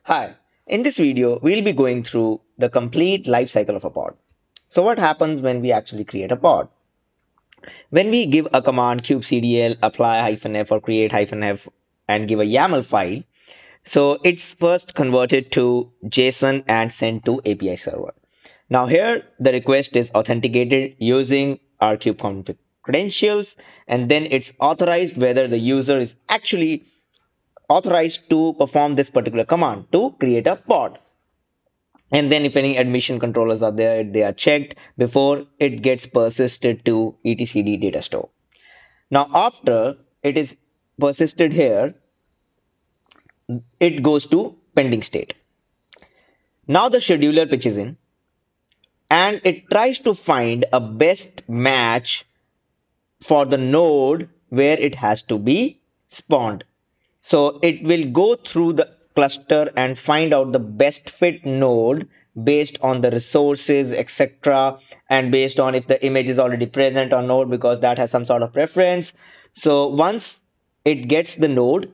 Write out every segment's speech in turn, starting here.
Hi, in this video, we'll be going through the complete life cycle of a pod. So what happens when we actually create a pod? When we give a command kubectl apply-f or create-f and give a YAML file, so it's first converted to JSON and sent to API server. Now here, the request is authenticated using our kubeconfig credentials, and then it's authorized whether the user is actually authorized to perform this particular command to create a pod. And then if any admission controllers are there, they are checked before it gets persisted to etcd data store. Now after it is persisted here, it goes to pending state. Now the scheduler pitches in and it tries to find a best match for the node where it has to be spawned. So it will go through the cluster and find out the best fit node based on the resources, etc., and based on if the image is already present or not, because that has some sort of preference. So once it gets the node,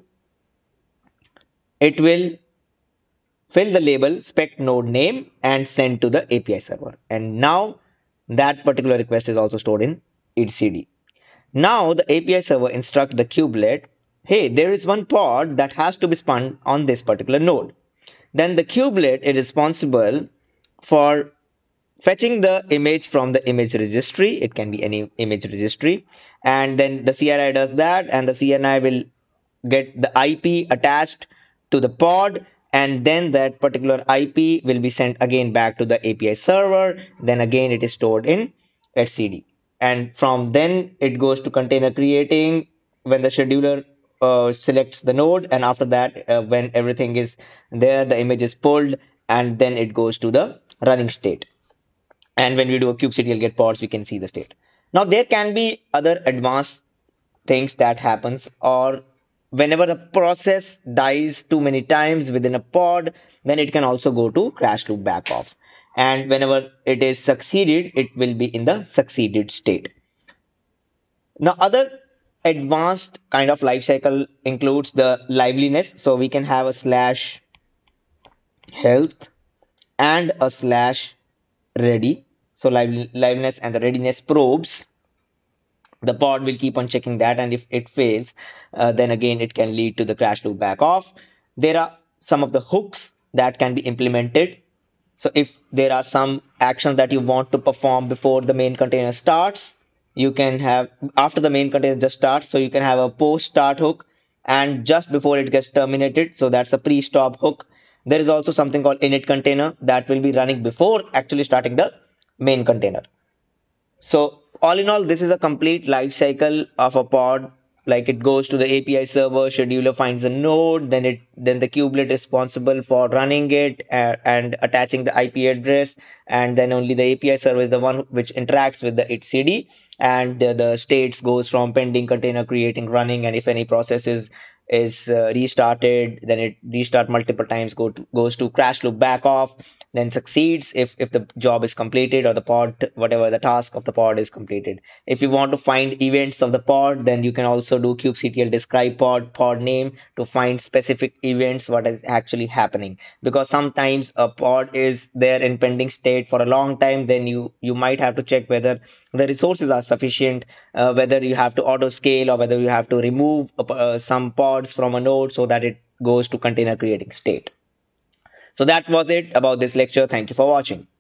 it will fill the label spec node name and send to the API server. And now that particular request is also stored in etcd. Now the API server instructs the kubelet, hey, there is one pod that has to be spun on this particular node. Then the kubelet is responsible for fetching the image from the image registry. It can be any image registry. And then the CNI does that, and the CNI will get the IP attached to the pod, and then that particular IP will be sent again back to the API server. Then again it is stored in etcd. And from then it goes to container creating when the scheduler selects the node, and after that when everything is there, the image is pulled, and then it goes to the running state. And when we do a kubectl get pods, we can see the state. Now there can be other advanced things that happens, or whenever the process dies too many times within a pod, then it can also go to crash loop back off. And whenever it is succeeded, it will be in the succeeded state. Now other advanced kind of lifecycle includes the liveliness. So we can have a slash health and a slash ready. So liveliness and the readiness probes, the pod will keep on checking that, and if it fails, then again it can lead to the crash loop back off. There are some of the hooks that can be implemented. So if there are some actions that you want to perform before the main container starts, you can have after the main container just starts, so you can have a post start hook, and just before it gets terminated, so that's a pre-stop hook. There is also something called init container that will be running before actually starting the main container. So all in all, this is a complete life cycle of a pod. Like it goes to the API server, scheduler finds a node, then the kubelet is responsible for running it and attaching the IP address, and then only the API server is the one which interacts with the etcd, and the states goes from pending, container creating, running, and if any process is restarted, then it restart multiple times, goes to crash loop back off, then succeeds if the job is completed, or the pod, whatever the task of the pod is completed. If you want to find events of the pod, then you can also do kubectl describe pod name to find specific events what is actually happening, because sometimes a pod is there in pending state for a long time. Then you might have to check whether the resources are sufficient, whether you have to auto scale, or whether you have to remove some pods from a node so that it goes to container creating state. So that was it about this lecture. Thank you for watching.